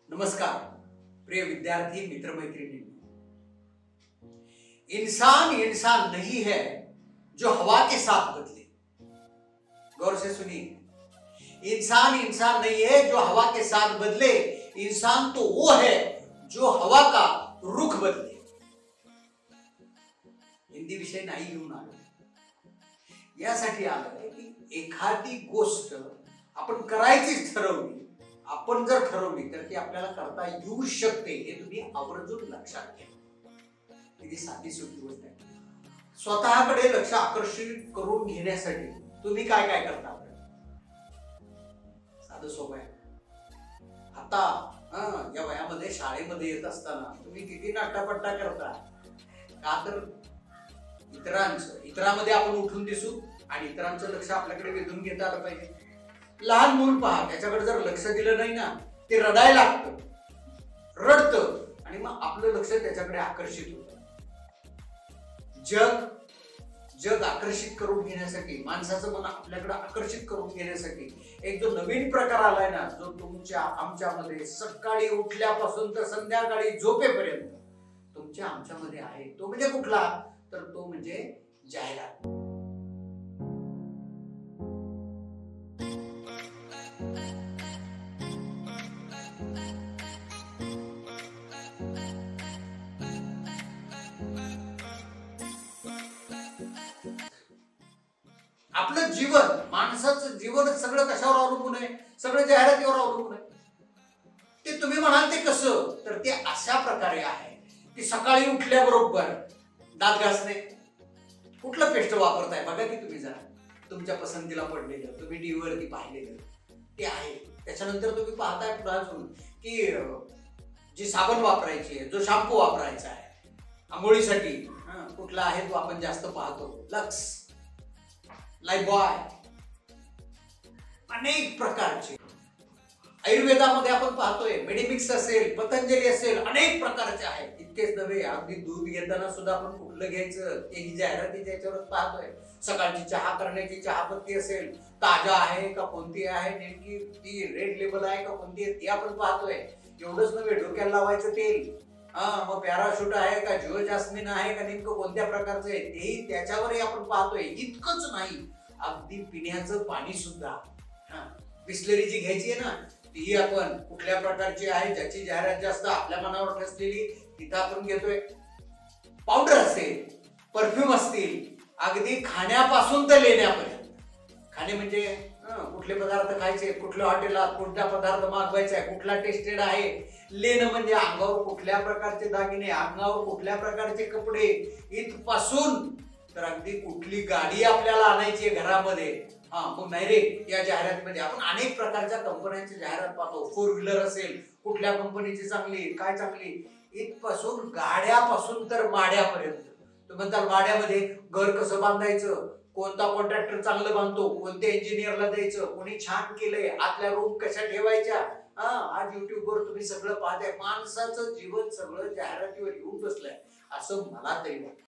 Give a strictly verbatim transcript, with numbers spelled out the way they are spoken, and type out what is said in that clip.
नमस्कार प्रिय विद्यार्थी मित्र मैत्रिणी। इंसान इंसान नहीं है जो हवा के साथ बदले। गौर से सुनिए, इंसान इंसान नहीं है जो हवा के साथ बदले, इंसान तो वो है जो हवा का रुख बदले। हिंदी विषय नाही घेऊन आलो, यासाठी आलोय की एखादी गोष्ट आपण करायचीच ठरवली, आपण जर ठरवली तर ती आपल्याला करता येऊ शकते, हे तुम्ही आवर्जून लक्षात घ्या। किती साधी सोपी गोष्ट आहे। स्वतःकडे लक्ष आकर्षित करून घेण्यासाठी तुम्ही काय काय करता? साधं सोपं आहे। आता या वयामध्ये शाळेमध्ये येत असताना तुम्ही किती नाट्यपट्टा करता का? तर इतरांचं इतरांमध्ये आपण उठून दिसू आणि इतरांचं लक्ष आपल्याकडे वेधून घेता आलं पाहिजे। लहान मूल पहा, त्याच्याकडे जर लक्ष दिलं नाही ना, ते रडायला लागतं, रडतं आणि मग आपलं लक्ष त्याच्याकडे आकर्षित होतं। जग जग आकर्षित करून घेण्यासाठी, माणसाचं मन आपल्याकडे आकर्षित करून घेण्यासाठी एक जो नवीन प्रकार आलाय ना, जो तुमच्या आमच्यामध्ये सकाळी उठल्यापासून तर संध्याकाळी झोपेपर्यंत तुमच्या आमच्यामध्ये आहे, तो म्हणजे कुठला? तर तो म्हणजे जाहिरात। आपलं जीवन, माणसाचं जीवन सगळं कशावर अवलंबून आहे? सगळं जाहिरातीवर अवलंबून आहे। ते तुम्ही म्हणाल ते कसं? तर ते अशा प्रकारे आहे की सकाळी उठल्याबरोबर दात घासणे, कुठलं पेस्ट वापरताय बघा की तुम्ही जरा, तुमच्या पसंतीला पडलेलं, तुम्ही टीव्ही वरती पाहिलेलं ते आहे। त्याच्यानंतर तुम्ही पाहताय पुढे अजून की जी साबण वापरायची आहे, जो शॅम्पू वापरायचा आहे आंघोळीसाठी, कुठला आहे तो आपण जास्त पाहतो? लक्स, लाईफबॉय, अनेक प्रकारचे। आयुर्वेदामध्ये आपण पाहतोय मेडिमिक्स असेल, पतंजली असेल, अनेक प्रकारचे आहेत। इतकेच नव्हे, अगदी दूध घेताना सुद्धा आपण कुठलं घ्यायचं तेही जाहिरातीच्या याच्यावर पाहतोय। सकाळची चहा करण्याची चहापत्ती असेल, ताजा आहे का कोणती आहे, नेमकी ती रेड लेबल आहे का कोणती आहे, ती आपण पाहतोय। एवढंच नव्हे, डोक्याला लावायचं तेल, हा मग पॅराशूट आहे का, जिओ जास्मिन आहे का, नेमकं कोणत्या प्रकारचं आहे तेही त्याच्यावरही आपण पाहतोय। इतकंच नाही, अगदी पिण्याचं पाणी सुद्धा, हा बिस्लरी जी घ्यायची आहे ना, ती आपण कुठल्या प्रकारची आहे, ज्याची जाहिरात जास्त आपल्या मनावर ठसलेली तिथं आपण घेतोय। पावडर असेल, परफ्यूम असतील, अगदी खाण्यापासून तर लेण्यापर्यंत। खाणे म्हणजे कुठले पदार्थ खायचे, कुठल्या हॉटेलात कोणता पदार्थ मागवायचा आहे, कुठला टेस्टेड आहे। लेणं म्हणजे अंगावर कुठल्या प्रकारचे दागिने, अंगावर कुठल्या प्रकारचे कपडे, इथपासून तर अगदी कुठली गाडी आपल्याला आणायची आहे घरामध्ये, हा मग नाही रे, या जाहिरातीमध्ये आपण अनेक प्रकारच्या कंपन्यांची जाहिरात पाहतो। फोर व्हीलर असेल, कुठल्या कंपनीची चांगली, काय चांगली, इथपासून गाड्यापासून तर माड्यापर्यंत। तुम्ही म्हणताल माड्यामध्ये घर कसं बांधायचं, कोणता कॉन्ट्रॅक्टर चांगलं बांधतो, कोणत्या इंजिनियरला द्यायचं, कोणी छान केलंय, आतल्या रूम कशा ठेवायच्या, हा आज युट्यूबवर तुम्ही सगळं पाहताय। माणसाचं जीवन सगळं जाहिरातीवर येऊन बसलंय असं मला तरी वाटतं।